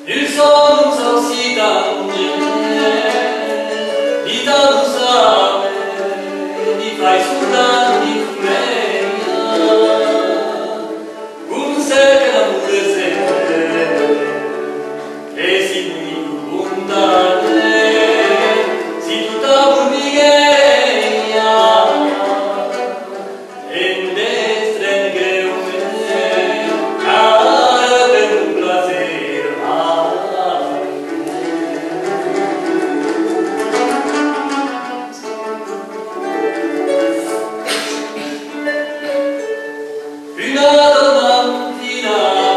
il sonno salsita di tanto same di fai soltanti fumeria un ser che l'amore sempre e si mi lontane si tutta burmigheia e un destre negre cara per un placer una domattina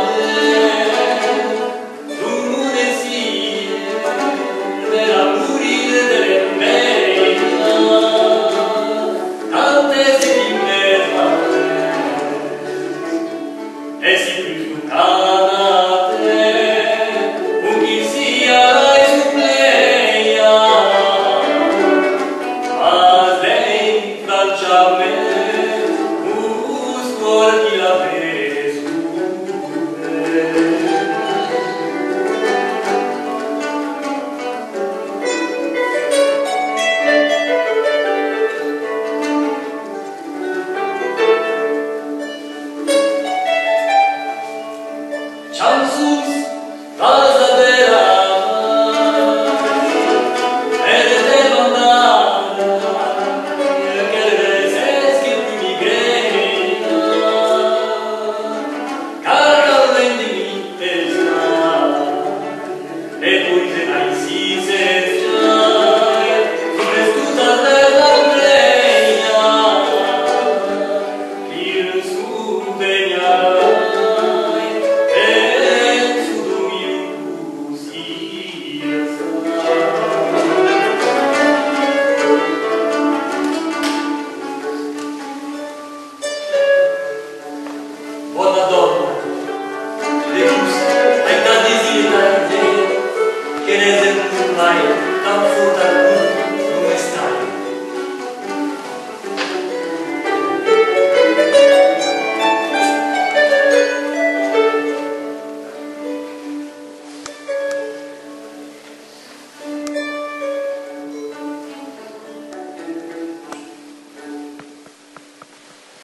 era morire delle meglio tante settimane e si più canate un chi sia e suppleia ma lei franciame un cuore chi la Chansus Casadera e te mandare che le sesche più migrena carga vendimi testa e poi se mai si serciare come scusa della plena il suo degnare Buona donna, le gusta, hai tanti desiderio, che ne sei mai, tan furta